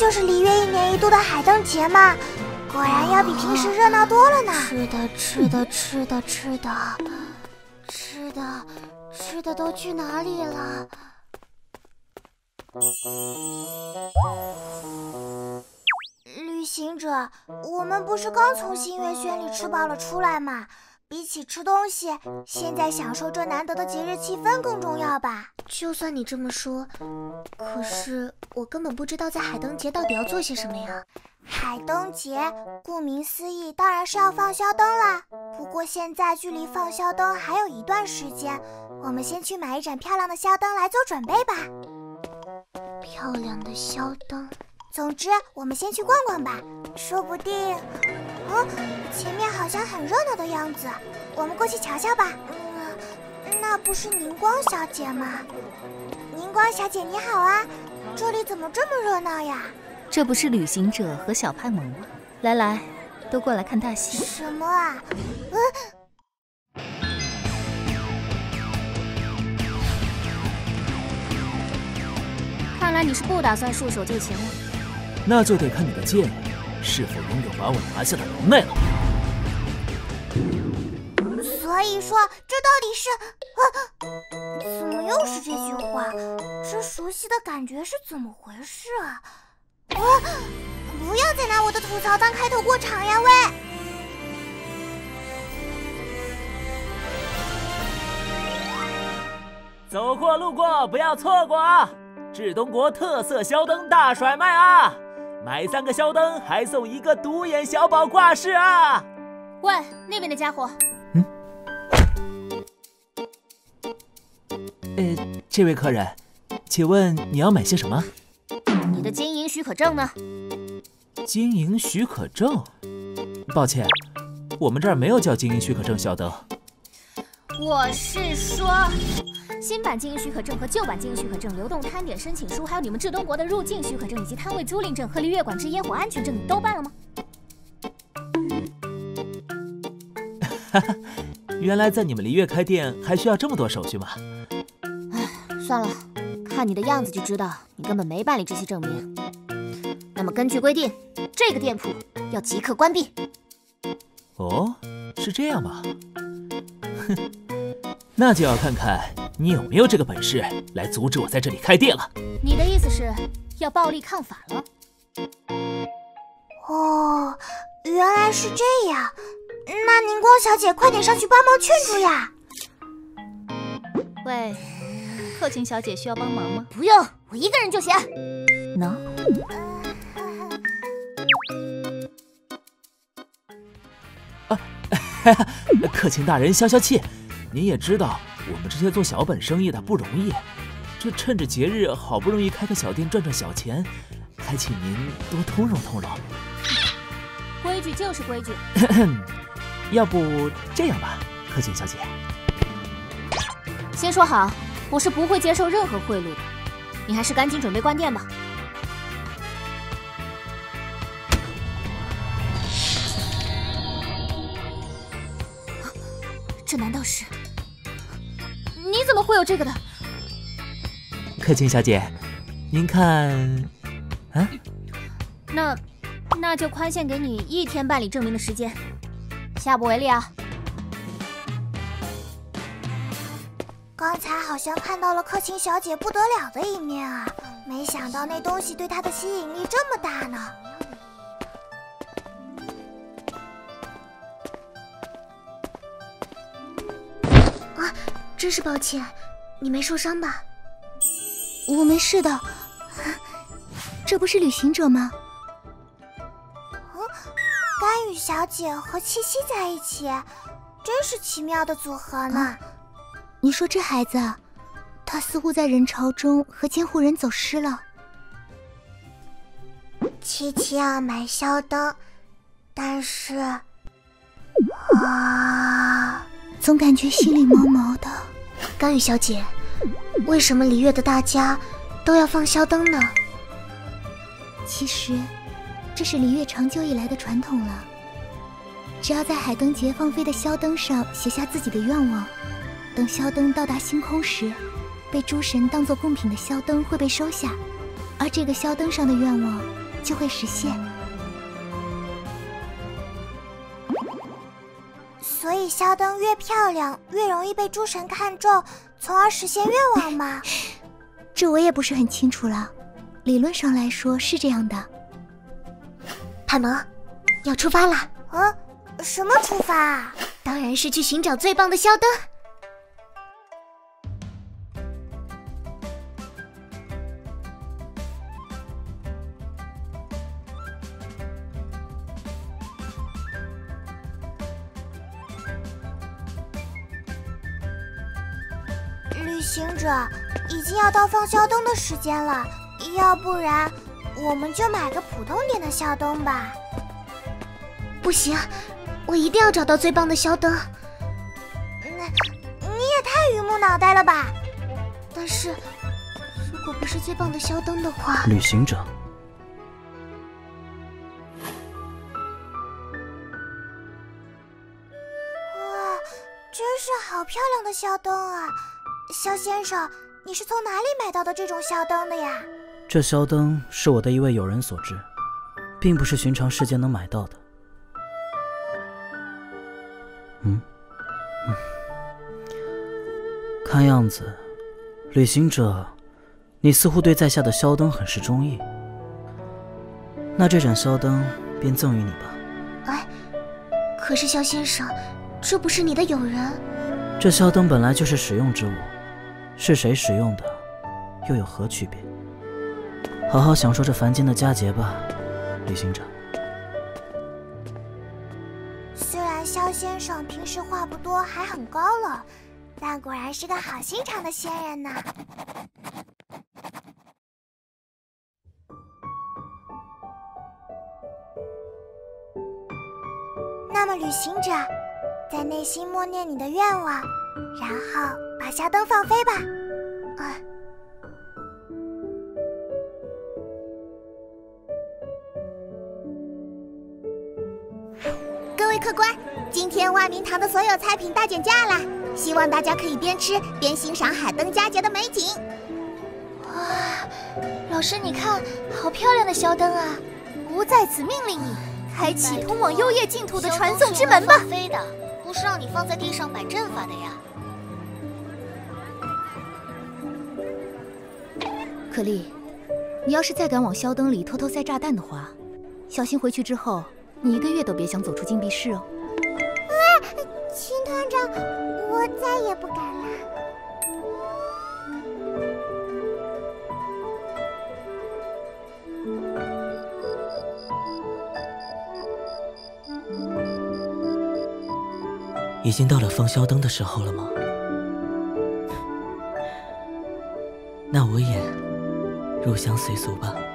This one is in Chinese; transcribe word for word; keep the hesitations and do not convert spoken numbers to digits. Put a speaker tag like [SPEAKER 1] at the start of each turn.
[SPEAKER 1] 就是里约一年一度的海灯节嘛，果然要比平时热闹多了呢。
[SPEAKER 2] 吃的，吃的，吃的，吃的，吃的，吃的都去哪里了？
[SPEAKER 1] 旅行者，我们不是刚从新月轩里吃饱了出来吗？比起吃东西，现在享受这难得的节日气氛更重要吧？
[SPEAKER 2] 就算你这么说，可是我根本不知道在海灯节到底要做些什么呀。
[SPEAKER 1] 海灯节顾名思义，当然是要放宵灯啦。不过现在距离放宵灯还有一段时间，我们先去买一盏漂亮的宵灯来做准备吧。
[SPEAKER 2] 漂亮的宵灯。
[SPEAKER 1] 总之，我们先去逛逛吧，说不定……嗯，前面好像很热闹的样子，我们过去瞧瞧吧。嗯，那不是宁光小姐吗？宁光小姐你好啊，这里怎么这么热闹呀？
[SPEAKER 3] 这不是旅行者和小派萌吗？来来，都过来看大戏。
[SPEAKER 1] 什么啊？嗯。
[SPEAKER 4] 看来你是不打算束手就擒了。
[SPEAKER 5] 那就得看你的剑是否拥有把我拿下的能耐了。
[SPEAKER 1] 所以说，这到底是……啊，怎么又是这句话？这熟悉的感觉是怎么回事啊？啊！不要再拿我的吐槽当开头过场呀，喂！
[SPEAKER 5] 走过路过不要错过啊！至东国特色宵灯大甩卖啊！买三个宵灯还送一个独眼小宝挂饰啊！
[SPEAKER 4] 喂，那边的家伙。
[SPEAKER 5] 嗯。呃，这位客人，请问你要买些什么？
[SPEAKER 4] 你的经营许可证呢？
[SPEAKER 5] 经营许可证？抱歉，我们这儿没有叫经营许可证宵灯。
[SPEAKER 4] 我是说，新版经营许可证和旧版经营许可证、流动摊点申请书，还有你们至东国的入境许可证以及摊位租赁证和离月管制烟火安全证，你都办了吗？
[SPEAKER 5] 哈哈，原来在你们离月开店还需要这么多手续吗？
[SPEAKER 4] 唉，算了，看你的样子就知道你根本没办理这些证明。那么根据规定，这个店铺要即刻关闭。
[SPEAKER 5] 哦，是这样吗？哼。那就要看看你有没有这个本事来阻止我在这里开店了。
[SPEAKER 4] 你的意思是要暴力抗法了？
[SPEAKER 1] 哦，原来是这样。那宁光小姐快点上去帮忙劝住呀！
[SPEAKER 3] 喂，克勤小姐需要帮忙吗？
[SPEAKER 4] 不用，我一个人就行。
[SPEAKER 3] 能？
[SPEAKER 5] 啊，哈哈，克勤大人消消气。您也知道，我们这些做小本生意的不容易，这趁着节日好不容易开个小店赚赚小钱，还请您多通融通融。
[SPEAKER 4] 规矩就是规矩。
[SPEAKER 5] 要不这样吧，克勤小姐，
[SPEAKER 4] 先说好，我是不会接受任何贿赂的，你还是赶紧准备关店吧。这难道是？你怎么会有这个的？
[SPEAKER 5] 克勤小姐，您看，啊？
[SPEAKER 4] 那，那就宽限给你一天办理证明的时间，下不为例啊。
[SPEAKER 1] 刚才好像看到了克勤小姐不得了的一面啊，没想到那东西对她的吸引力这么大呢。
[SPEAKER 2] 啊，真是抱歉，你没受伤吧？我没事的。这不是旅行者吗？
[SPEAKER 1] 嗯，甘雨小姐和七夕在一起，真是奇妙的组合呢。啊，
[SPEAKER 2] 你说这孩子，他似乎在人潮中和监护人走失了。
[SPEAKER 1] 七七要买宵灯，但是啊，
[SPEAKER 2] 总感觉心里毛毛的。甘雨小姐，为什么璃月的大家都要放宵灯呢？其实，这是璃月长久以来的传统了。只要在海灯节放飞的宵灯上写下自己的愿望，等宵灯到达星空时，被诸神当作贡品的宵灯会被收下，而这个宵灯上的愿望就会实现。
[SPEAKER 1] 所以肖灯越漂亮，越容易被诸神看中，从而实现愿望吗？
[SPEAKER 2] 这我也不是很清楚了，理论上来说是这样的。派蒙，要出发了。
[SPEAKER 1] 嗯，什么出发啊？
[SPEAKER 2] 当然是去寻找最棒的肖灯。
[SPEAKER 1] 旅行者，已经要到放肖灯的时间了，要不然我们就买个普通点的肖灯吧。
[SPEAKER 2] 不行，我一定要找到最棒的肖灯。
[SPEAKER 1] 那你也太榆木脑袋了吧！
[SPEAKER 2] 但是，如果不是最棒的肖灯的话，
[SPEAKER 6] 旅行者。
[SPEAKER 1] 哇，真是好漂亮的肖灯啊！肖先生，你是从哪里买到的这种肖灯的呀？
[SPEAKER 6] 这肖灯是我的一位友人所制，并不是寻常世界能买到的。嗯嗯，看样子，旅行者，你似乎对在下的肖灯很是中意。那这盏肖灯便赠予你吧。
[SPEAKER 2] 哎，可是肖先生，这不是你的友人。
[SPEAKER 6] 这肖灯本来就是使用之物，是谁使用的，又有何区别？好好享受这凡间的佳节吧，旅行者。
[SPEAKER 1] 虽然肖先生平时话不多，还很高冷，但果然是个好心肠的仙人呢。那么，旅行者，在内心默念你的愿望，然后把肖灯放飞吧。
[SPEAKER 2] 啊。
[SPEAKER 1] 各位客官，今天万明堂的所有菜品大减价啦！希望大家可以边吃边欣赏海灯佳节的美景。
[SPEAKER 2] 哇，老师你看，好漂亮的肖灯啊！
[SPEAKER 4] 吾在此命令你，开启通往幽夜净土的传送之门吧！
[SPEAKER 2] 飞的，不是让你放在地上摆阵法的呀。
[SPEAKER 3] 可丽，你要是再敢往肖灯里偷偷塞炸弹的话，小心回去之后，你一个月都别想走出禁闭室哦。
[SPEAKER 1] 啊，秦团长，我再也不敢了。
[SPEAKER 7] 已经到了放肖灯的时候了吗？那我也入乡随俗吧。